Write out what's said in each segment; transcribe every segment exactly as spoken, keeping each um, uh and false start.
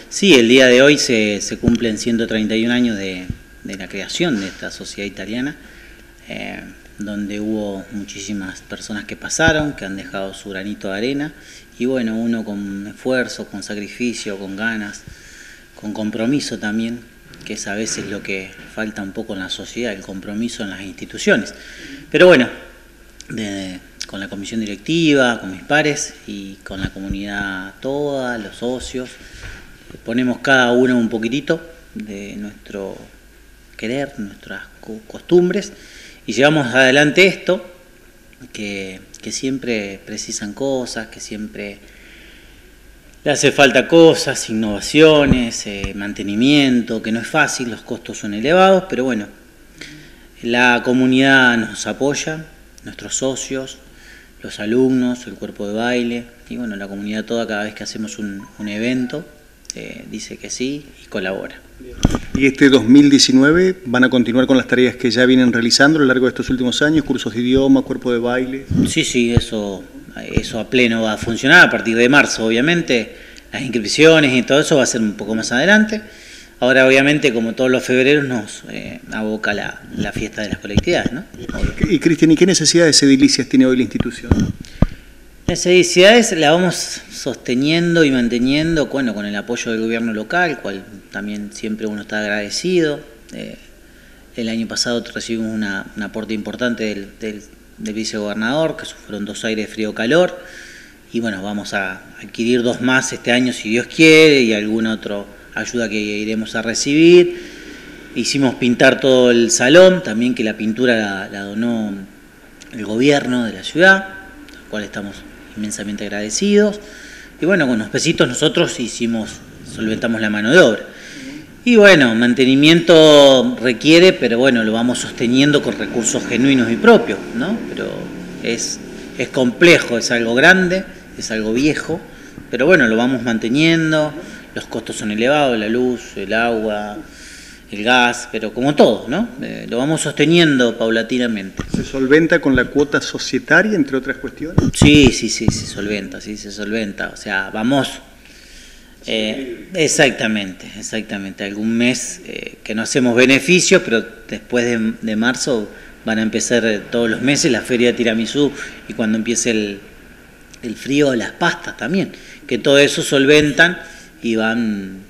Sí, el día de hoy se, se cumplen ciento treinta y un años de, de la creación de esta sociedad italiana, eh, donde hubo muchísimas personas que pasaron, que han dejado su granito de arena, y bueno, uno con esfuerzo, con sacrificio, con ganas, con compromiso también, que es a veces lo que falta un poco en la sociedad, el compromiso en las instituciones. Pero bueno, de, con la comisión directiva, con mis pares y con la comunidad toda, los socios, ponemos cada uno un poquitito de nuestro querer, nuestras costumbres, y llevamos adelante esto, que, que siempre precisan cosas, que siempre le hace falta cosas, innovaciones, eh, mantenimiento, que no es fácil, los costos son elevados, pero bueno, la comunidad nos apoya, nuestros socios, los alumnos, el cuerpo de baile, y bueno, la comunidad toda cada vez que hacemos un, un evento, eh, dice que sí y colabora. ¿Y este dos mil diecinueve van a continuar con las tareas que ya vienen realizando a lo largo de estos últimos años, cursos de idioma, cuerpo de baile? Sí, sí, eso, eso a pleno va a funcionar a partir de marzo, obviamente, las inscripciones y todo eso va a ser un poco más adelante. Ahora, obviamente, como todos los febreros, nos eh, aboca la, la fiesta de las colectividades, ¿no? Y Cristian, ¿y qué necesidades edilicias tiene hoy la institución? Las ediliciades las vamos sosteniendo y manteniendo, bueno, con el apoyo del gobierno local, cual también siempre uno está agradecido. Eh, el año pasado recibimos una, un aporte importante del, del, del vicegobernador, que fueron dos aires frío-calor, y bueno, vamos a adquirir dos más este año si Dios quiere, y alguna otra ayuda que iremos a recibir. Hicimos pintar todo el salón, también que la pintura la, la donó el gobierno de la ciudad, al cual estamos inmensamente agradecidos. Y bueno, con los pesitos nosotros hicimos, solventamos la mano de obra. Y bueno, mantenimiento requiere, pero bueno, lo vamos sosteniendo con recursos genuinos y propios, ¿no? Pero es, es complejo, es algo grande, es algo viejo, pero bueno, lo vamos manteniendo. Los costos son elevados, la luz, el agua, el gas, pero como todo, ¿no? Eh, lo vamos sosteniendo paulatinamente. ¿Se solventa con la cuota societaria, entre otras cuestiones? Sí, sí, sí, se solventa, sí, se solventa. O sea, vamos... Eh, exactamente, exactamente. Algún mes eh, que no hacemos beneficios, pero después de, de marzo van a empezar eh, todos los meses la feria de tiramisú, y cuando empiece el, el frío, las pastas también, que todo eso solventan y van...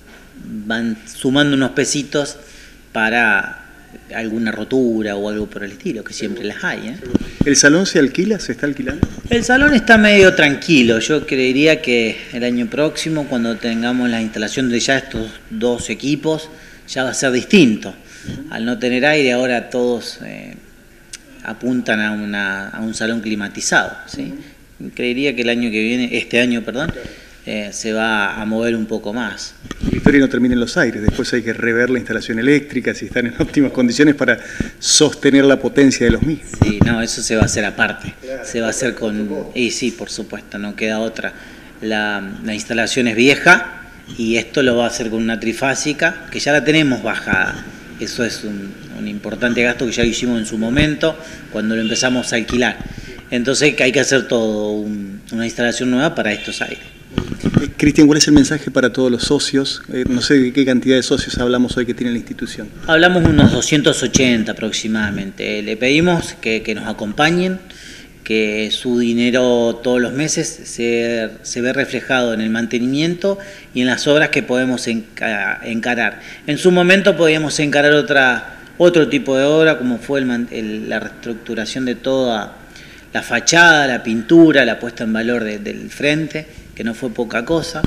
van sumando unos pesitos para alguna rotura o algo por el estilo, que siempre las hay, ¿eh? ¿El salón se alquila? ¿Se está alquilando? El salón está medio tranquilo. Yo creería que el año próximo, cuando tengamos la instalación de ya estos dos equipos, ya va a ser distinto. Al no tener aire, ahora todos eh, apuntan a, una, a un salón climatizado, ¿sí? Creería que el año que viene, este año, perdón, Eh, se va a mover un poco más. La historia no termina en los aires, después hay que rever la instalación eléctrica, si están en óptimas condiciones para sostener la potencia de los mismos. Sí, no, eso se va a hacer aparte, se va a hacer con... Y sí, por supuesto, no queda otra. La, la instalación es vieja y esto lo va a hacer con una trifásica, que ya la tenemos bajada. Eso es un, un importante gasto que ya lo hicimos en su momento, cuando lo empezamos a alquilar. Entonces hay que hacer todo, un, una instalación nueva para estos aires. Eh, Cristian, ¿cuál es el mensaje para todos los socios? Eh, no sé de qué cantidad de socios hablamos hoy que tiene la institución. Hablamos unos doscientos ochenta aproximadamente. Le pedimos que, que nos acompañen, que su dinero todos los meses se, se ve reflejado en el mantenimiento y en las obras que podemos encarar. En su momento podíamos encarar otra, otro tipo de obra, como fue el, el, la reestructuración de toda la fachada, la pintura, la puesta en valor de, del frente, que no fue poca cosa.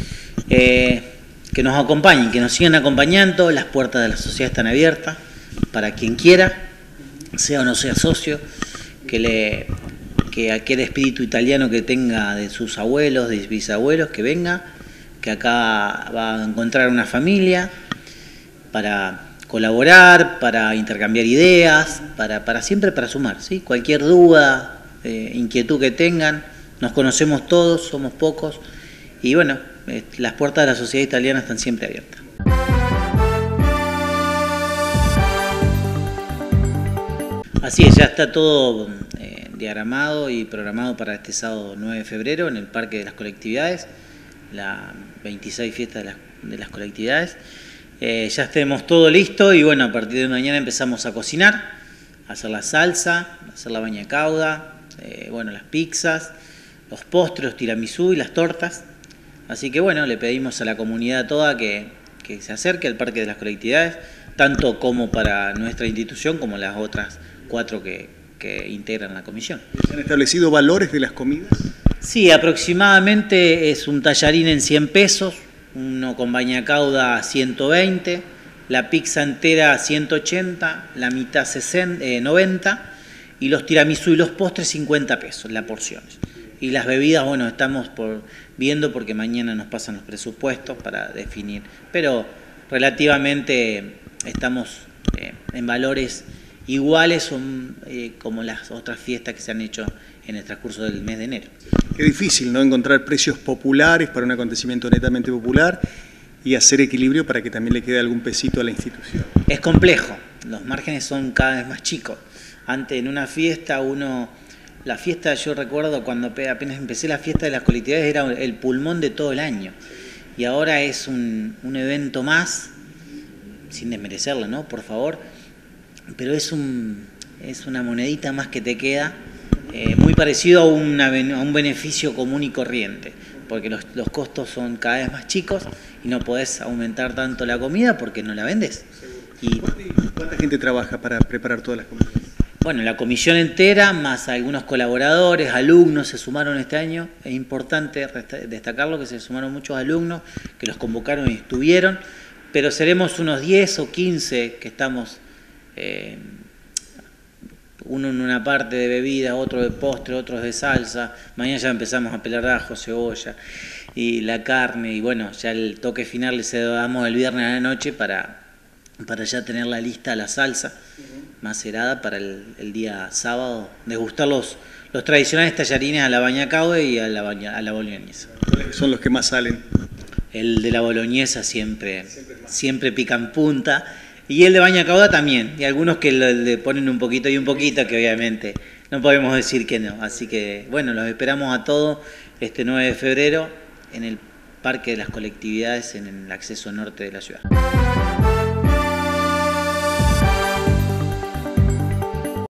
Eh, que nos acompañen, que nos sigan acompañando. Las puertas de la sociedad están abiertas para quien quiera, sea o no sea socio, que, le, que aquel espíritu italiano que tenga de sus abuelos, de sus bisabuelos, que venga, que acá va a encontrar una familia para colaborar, para intercambiar ideas, para, para siempre para sumar, ¿sí? Cualquier duda, eh, inquietud que tengan, nos conocemos todos, somos pocos, y bueno, eh, las puertas de la sociedad italiana están siempre abiertas. Así es, ya está todo eh, diagramado y programado para este sábado nueve de febrero en el Parque de las Colectividades. la veintiséis fiesta de las, de las colectividades. Eh, ya tenemos todo listo y bueno, a partir de mañana empezamos a cocinar, a hacer la salsa, a hacer la baña cauda, eh, bueno, las pizzas, los postres, los tiramisú y las tortas. Así que bueno, le pedimos a la comunidad toda que, que se acerque al Parque de las Colectividades, tanto como para nuestra institución como las otras cuatro que, que integran la comisión. ¿Se han establecido valores de las comidas? Sí, aproximadamente es un tallarín en cien pesos, uno con baña cauda ciento veinte, la pizza entera ciento ochenta, la mitad sesenta, eh, noventa y los tiramisú y los postres cincuenta pesos la porción. Y las bebidas, bueno, estamos por, viendo porque mañana nos pasan los presupuestos para definir, pero relativamente estamos eh, en valores iguales eh, como las otras fiestas que se han hecho en el transcurso del mes de enero. Qué difícil, ¿no?, encontrar precios populares para un acontecimiento netamente popular y hacer equilibrio para que también le quede algún pesito a la institución. Es complejo, los márgenes son cada vez más chicos. Antes en una fiesta uno... La fiesta, yo recuerdo cuando apenas empecé la fiesta de las colectividades, era el pulmón de todo el año. Y ahora es un, un evento más, sin desmerecerlo, ¿no?, por favor, pero es, un, es una monedita más que te queda, eh, muy parecido a, una, a un beneficio común y corriente, porque los, los costos son cada vez más chicos y no podés aumentar tanto la comida porque no la vendés. Y, ¿Cuánta gente trabaja para preparar todas las comidas? Bueno, la comisión entera, más algunos colaboradores, alumnos se sumaron este año. Es importante destacarlo que se sumaron muchos alumnos que los convocaron y estuvieron, pero seremos unos diez o quince que estamos, eh, uno en una parte de bebida, otro de postre, otros de salsa. Mañana ya empezamos a pelar ajo, cebolla y la carne, y bueno, ya el toque final le damos el viernes a la noche para, para ya tener la lista la salsa macerada para el, el día sábado, degustar los, los tradicionales tallarines a la baña cauda y a la, baña, a la boloñesa. ¿Cuáles son los que más salen? El de la boloñesa siempre, siempre pica en punta, y el de baña cauda también, y algunos que le, le ponen un poquito y un poquito, que obviamente no podemos decir que no. Así que bueno, los esperamos a todos este nueve de febrero en el Parque de las Colectividades, en el acceso norte de la ciudad.